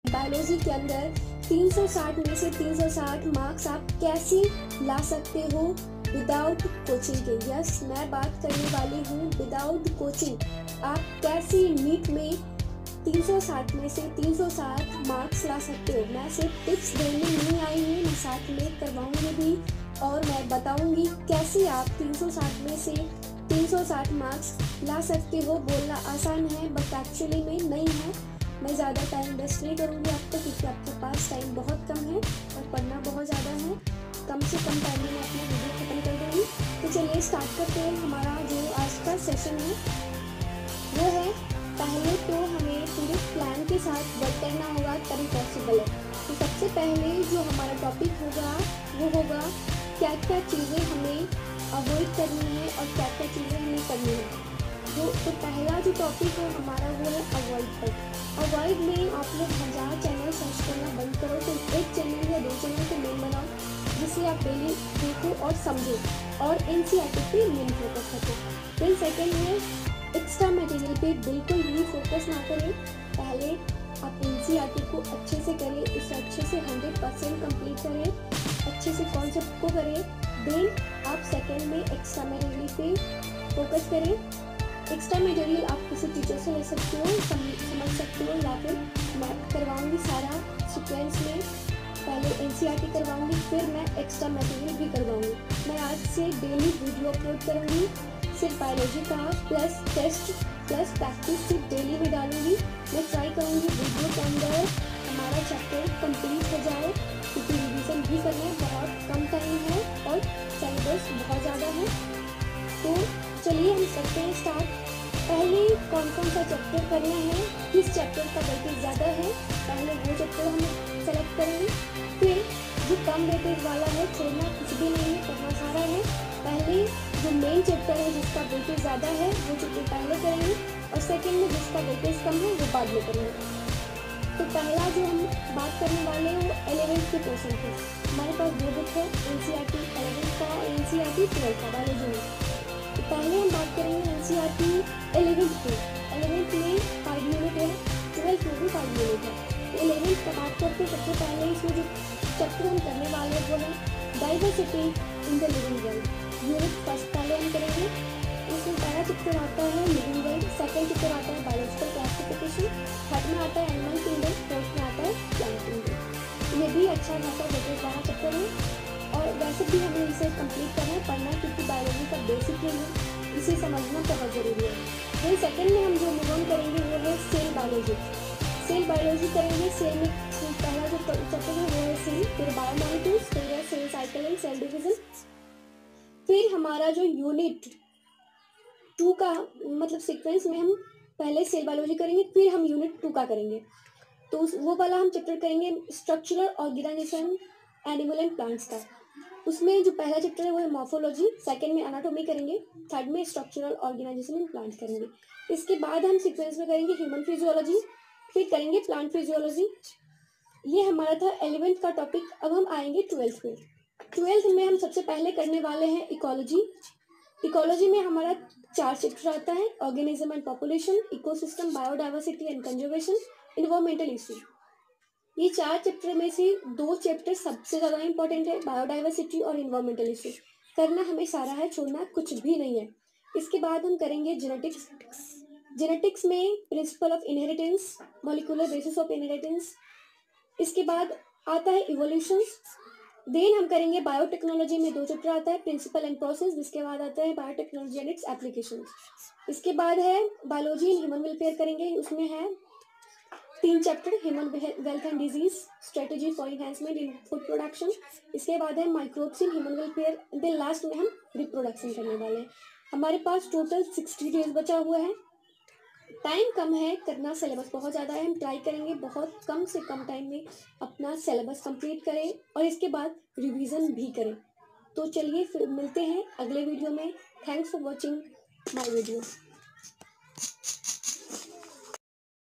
Biology के अंदर 360 में से 360 मार्क्स आप कैसे ला सकते हो विदाउट कोचिंग के। यस, मैं बात करने वाली हूँ विदाउट कोचिंग आप कैसे नीट में 360 में से 360 मार्क्स ला सकते हो। मैं सिर्फ टिप्स देने नहीं आई हूँ, मैं साथ में करवाऊंगी भी और मैं बताऊंगी कैसे आप 360 में से 360 मार्क्स ला सकते हो। बोलना आसान है बट एक्चुअली में नहीं है। मैं ज़्यादा टाइम वेस्ट नहीं करूँगी आपको, क्योंकि आपके पास टाइम बहुत कम है और पढ़ना बहुत ज़्यादा है। कम से कम टाइम में मैं अपना वीडियो खत्म कर दूँगी। तो चलिए स्टार्ट करते हैं। हमारा जो आज का सेशन है वो है, पहले तो हमें पूरे प्लान के साथ वर्क करना होगा तभी पॉसिबल है। तो सबसे पहले जो हमारा टॉपिक होगा वो होगा क्या क्या चीज़ें हमें अवॉइड करनी है और क्या क्या चीज़ें हमें करनी है। तो पहला जो टॉपिक है हमारा वो है अवॉइड पर। अवॉइड में आप लोग 1000 चैनल सर्च करना बंद करो, तो एक चैनल या 2 चैनल को मेन बनाओ जिसे आप डेली देखो और समझो और एनसीईआरटी पे मेन फोकस रखो। फिर सेकेंड है एक्स्ट्रा मटेरियल पे बिल्कुल भी फोकस ना करें। पहले आप एनसीईआरटी को अच्छे से करें, उसे अच्छे से 100% कंप्लीट करें, अच्छे से कॉन्सेप्ट को करें। देन आप सेकेंड में एक्स्ट्रा मटेरियल पे फोकस करें। एक्स्ट्रा मटेरियल आप किसी टीचर से ले सकते हो, समझ सकते हो, या फिर मैं करवाऊंगी सारा सीक्वेंस में। पहले एनसीईआरटी करवाऊंगी, फिर मैं एक्स्ट्रा मटेरियल भी करवाऊंगी। मैं आज से डेली वीडियो अपलोड करूंगी, सिर्फ बायोलॉजी का प्लस टेस्ट प्लस प्रैक्टिस सिर्फ डेली में डालूंगी। मैं ट्राई करूंगी वीडियो के अंदर हमारा चैप्टर कंप्लीट हो जाए, क्योंकि रिविज़न भी करना है, बहुत कम टाइम है और सिलेबस बहुत ज़्यादा है। तो चलिए हम करते हैं स्टार्ट। पहले कौन कौन सा चैप्टर करना है, किस चैप्टर का वेटेज ज़्यादा है, पहले वो चैप्टर हम सेलेक्ट करेंगे। फिर जो कम वेटेज वाला है छोड़ना कुछ भी नहीं है, पढ़ना सारा है। पहले जो मेन चैप्टर है जिसका वेटेज ज़्यादा है वो चैप्टर पहले करेंगे और सेकेंड में जिसका वेटेज कम है वो बाद में करेंगे। तो पहला जो हम बात करने वाले हैं वो 11th के पोर्शन पे। हमारे पास 2 बुक है, एनसीईआरटी 11th का और एनसीईआरटी 12th का बायोलॉजी में। तो पहले हम बात करेंगे एनसीईआरटी 11th की। 11th में 5 यूनिट है, 12th में भी 5 यूनिट है। तो 11th का बात करते हैं, सबसे पहले इसमें जो चैप्टर हम करने वाले हैं वो है diversity in the living world. Unit first पहले हम करेंगे। इसमें पहला चैप्टर आता है लिविंग वर्ल्ड, सेकेंड चैप्टर आता है बायोलॉजिकल क्लासिफिकेशन, थर्ड में आता है एनिमल किंगडम, फोर्थ में आता है प्लांट किंगडम। ये भी अच्छा खासा वेटेज वाला चैप्टर है और वैसे भी हमें इसे कंप्लीट करना है, पढ़ना, क्योंकि बायोलॉजी का बेसिक है, इसे समझना बहुत ज़रूरी है। फिर सेकंड में हम जो मूव ऑन करेंगे वो है सेल बायोलॉजी। सेल बायोलॉजी करेंगे। सेल में पहला जो चैप्टर है वो है सेल, फिर बायोमॉलिक्यूल्स, फिर है cell cycle and cell division. फिर हमारा जो यूनिट 2 का मतलब सीक्वेंस में हम पहले सेल बायोलॉजी करेंगे, फिर हम यूनिट 2 का करेंगे। तो वो वाला हम चैप्टर करेंगे structural organisation animal and plants का। उसमें जो पहला चैप्टर है वो है मॉर्फोलॉजी, सेकंड में एनाटॉमी करेंगे, थर्ड में स्ट्रक्चरल ऑर्गेनाइजेशन इन प्लांट्स करेंगे। इसके बाद हम सीक्वेंस में करेंगे ह्यूमन फिजियोलॉजी, फिर करेंगे प्लांट फिजियोलॉजी। ये हमारा था 11th का टॉपिक। अब हम आएंगे 12th में। 12th में हम सबसे पहले करने वाले हैं इकोलॉजी। इकोलॉजी में हमारा 4 चैप्टर आता है, organism and population, ecosystem, biodiversity and conservation, environmental issue. ये 4 चैप्टर में से 2 चैप्टर सबसे ज़्यादा इंपॉर्टेंट है, बायोडाइवर्सिटी और इन्वायरमेंटल इशू। करना हमें सारा है, छोड़ना कुछ भी नहीं है। इसके बाद हम करेंगे जेनेटिक्स। जेनेटिक्स में principle of inheritance, molecular basis of inheritance. इसके बाद आता है इवोल्यूशंस। देन हम करेंगे बायोटेक्नोलॉजी में 2 चैप्टर आता है, प्रिंसिपल एंड प्रोसेस, जिसके बाद आता है बायोटेक्नोलॉजी एंड इट्स एप्लीकेशन। इसके बाद है बायोलॉजी इन ह्यूमन वेलफेयर करेंगे, उसमें है 3 chapter, human health and disease, strategy for enhancement in food production. इसके बाद है microbes in human welfare. Then last में हम रिप्रोडक्शन करने वाले हैं। हमारे पास टोटल 60 डेज बचा हुआ है, टाइम कम है, करना सिलेबस बहुत ज़्यादा है। हम ट्राई करेंगे बहुत कम से कम टाइम में अपना सिलेबस कंप्लीट करें और इसके बाद रिवीजन भी करें। तो चलिए फिर मिलते हैं अगले वीडियो में। Thanks for watching my video.